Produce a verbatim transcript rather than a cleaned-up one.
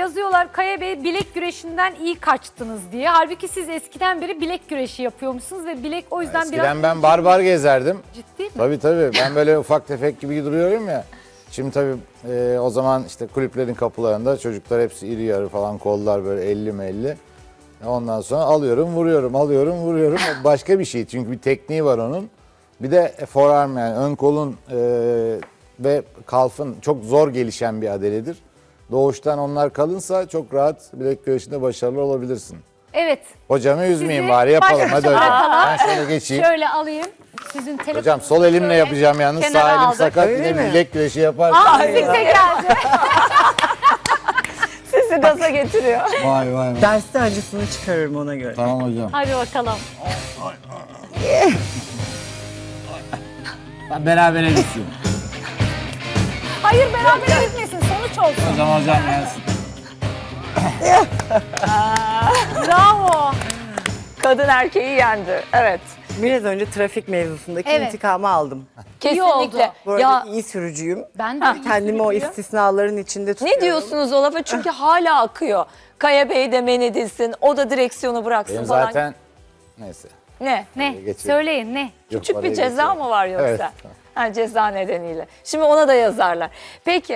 yazıyorlar Kaya Bey bilek güreşinden iyi kaçtınız diye. Halbuki siz eskiden beri bilek güreşi yapıyormuşsunuz ve bilek o yüzden Eskiden biraz... ben barbar gezerdim. Ciddi mi? Tabii tabii. Ben böyle ufak tefek gibi duruyorum ya. Şimdi tabii e, o zaman işte kulüplerin kapılarında çocuklar hepsi iri yarı falan, kollar böyle elli melli. Ondan sonra alıyorum, vuruyorum, alıyorum, vuruyorum. O başka bir şey. Çünkü bir tekniği var onun. Bir de forearm, yani ön kolun e, ve kalfın çok zor gelişen bir adeledir. Doğuştan onlar kalınsa çok rahat bilek güreşinde başarılı olabilirsin. Evet. Hocamı üzmeyeyim Sizi bari, yapalım. baş Hadi başa hocam. bırakalım. Ben şöyle geçeyim. Şöyle alayım. Sizin telefonu. Hocam sol elimle yapacağım yalnız. kenara Sağ elim aldık. sakat. Öyle Yine mi? bilek güreşi yaparsın. Aa, müzik de geldi. Sizi gaza getiriyor. Vay vay vay. Derste acısını çıkarırım ona göre. Tamam hocam. Hadi bakalım. Ben berabere bitsin. Hayır beraber gitmesin. Sonuç olsun. O zaman hocam gelsin. Bravo. Kadın erkeği yendi. Evet. Biraz önce trafik mevzusundaki Evet. intikamı aldım. Kesinlikle. Bu arada Ya iyi sürücüyüm. Ben de Kendimi o istisnaların içinde tutuyorum. ne diyorsunuz o lafa? Çünkü hala akıyor. Kaya Bey de men edilsin. O da direksiyonu bıraksın Benim falan. zaten neyse. Ne? Ne? Geçelim. Söyleyin ne? Küçük Oraya bir ceza geçelim. mı var yoksa? Evet. Ha, ceza nedeniyle. Şimdi ona da yazarlar. Peki.